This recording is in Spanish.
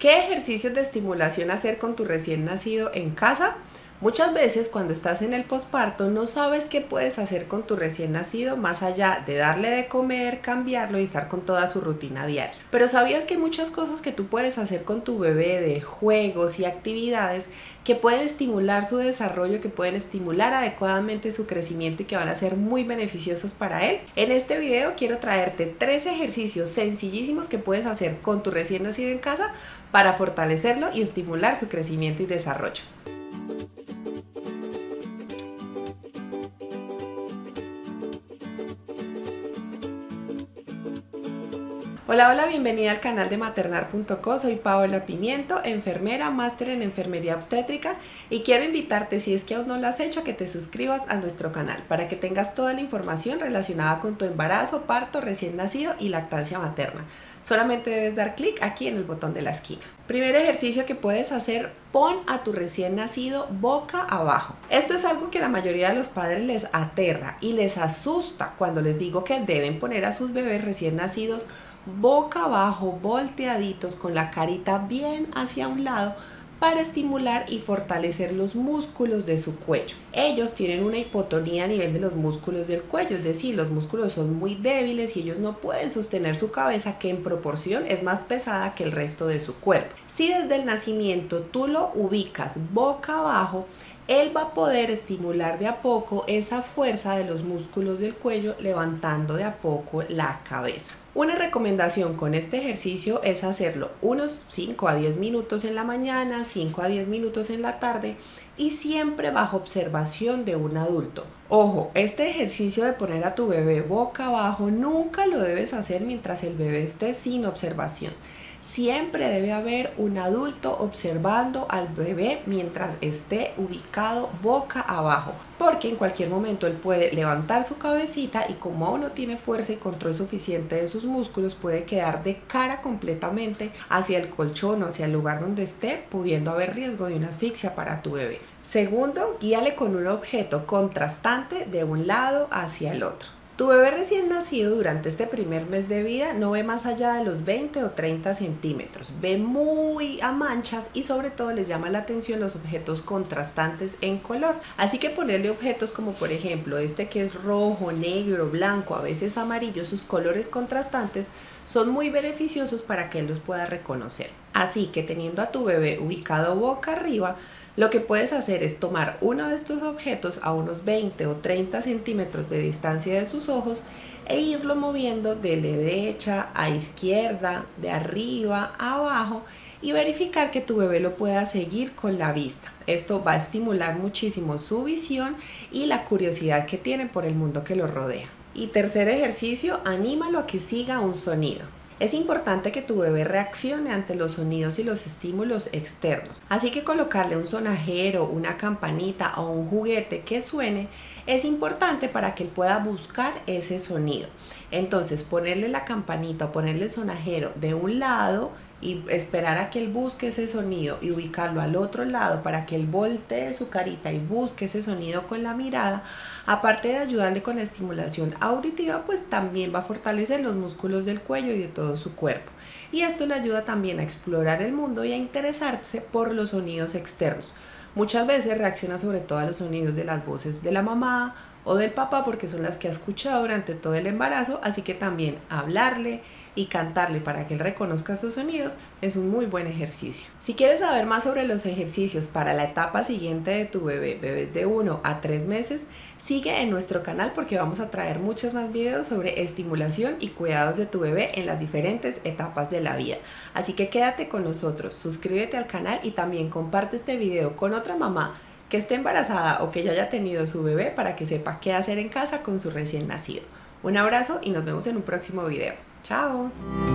¿Qué ejercicios de estimulación hacer con tu recién nacido en casa? Muchas veces cuando estás en el posparto no sabes qué puedes hacer con tu recién nacido más allá de darle de comer, cambiarlo y estar con toda su rutina diaria. Pero ¿sabías que hay muchas cosas que tú puedes hacer con tu bebé de juegos y actividades que pueden estimular su desarrollo, que pueden estimular adecuadamente su crecimiento y que van a ser muy beneficiosos para él? En este video quiero traerte 3 ejercicios sencillísimos que puedes hacer con tu recién nacido en casa para fortalecerlo y estimular su crecimiento y desarrollo. Hola, bienvenida al canal de maternar.co. Soy Paola Pimiento, enfermera, máster en enfermería obstétrica, y quiero invitarte, si es que aún no lo has hecho, a que te suscribas a nuestro canal para que tengas toda la información relacionada con tu embarazo, parto, recién nacido y lactancia materna. Solamente debes dar clic aquí en el botón de la esquina. Primer ejercicio que puedes hacer: pon a tu recién nacido boca abajo. Esto es algo que la mayoría de los padres les aterra y les asusta cuando les digo que deben poner a sus bebés recién nacidos boca abajo, volteaditos, con la carita bien hacia un lado, para estimular y fortalecer los músculos de su cuello. Ellos tienen una hipotonía a nivel de los músculos del cuello, es decir, los músculos son muy débiles y ellos no pueden sostener su cabeza, que en proporción es más pesada que el resto de su cuerpo. Si desde el nacimiento tú lo ubicas boca abajo, él va a poder estimular de a poco esa fuerza de los músculos del cuello, levantando de a poco la cabeza. Una recomendación con este ejercicio es hacerlo unos 5 a 10 minutos en la mañana, 5 a 10 minutos en la tarde, y siempre bajo observación de un adulto. Ojo, este ejercicio de poner a tu bebé boca abajo nunca lo debes hacer mientras el bebé esté sin observación. Siempre debe haber un adulto observando al bebé mientras esté ubicado boca abajo, porque en cualquier momento él puede levantar su cabecita y, como aún no tiene fuerza y control suficiente de sus músculos, puede quedar de cara completamente hacia el colchón o hacia el lugar donde esté, pudiendo haber riesgo de una asfixia para tu bebé. Segundo, guíale con un objeto contrastante de un lado hacia el otro. Tu bebé recién nacido durante este primer mes de vida no ve más allá de los 20 o 30 centímetros, ve muy a manchas y sobre todo les llama la atención los objetos contrastantes en color. Así que ponerle objetos como por ejemplo este, que es rojo, negro, blanco, a veces amarillo, sus colores contrastantes son muy beneficiosos para que él los pueda reconocer. Así que, teniendo a tu bebé ubicado boca arriba, lo que puedes hacer es tomar uno de estos objetos a unos 20 o 30 centímetros de distancia de sus ojos e irlo moviendo de derecha a izquierda, de arriba a abajo, y verificar que tu bebé lo pueda seguir con la vista. Esto va a estimular muchísimo su visión y la curiosidad que tiene por el mundo que lo rodea. Y tercer ejercicio, anímalo a que siga un sonido. Es importante que tu bebé reaccione ante los sonidos y los estímulos externos, así que colocarle un sonajero, una campanita o un juguete que suene es importante para que él pueda buscar ese sonido. Entonces, ponerle la campanita o ponerle el sonajero de un lado y esperar a que él busque ese sonido, y ubicarlo al otro lado para que él voltee su carita y busque ese sonido con la mirada, aparte de ayudarle con la estimulación auditiva, pues también va a fortalecer los músculos del cuello y de todo su cuerpo. Y esto le ayuda también a explorar el mundo y a interesarse por los sonidos externos. Muchas veces reacciona sobre todo a los sonidos de las voces de la mamá o del papá, porque son las que ha escuchado durante todo el embarazo, así que también hablarle y cantarle para que él reconozca esos sonidos es un muy buen ejercicio. Si quieres saber más sobre los ejercicios para la etapa siguiente de tu bebé, bebés de 1 a 3 meses, sigue en nuestro canal porque vamos a traer muchos más videos sobre estimulación y cuidados de tu bebé en las diferentes etapas de la vida. Así que quédate con nosotros, suscríbete al canal y también comparte este video con otra mamá que esté embarazada o que ya haya tenido su bebé, para que sepa qué hacer en casa con su recién nacido. Un abrazo y nos vemos en un próximo video. ¡Chao!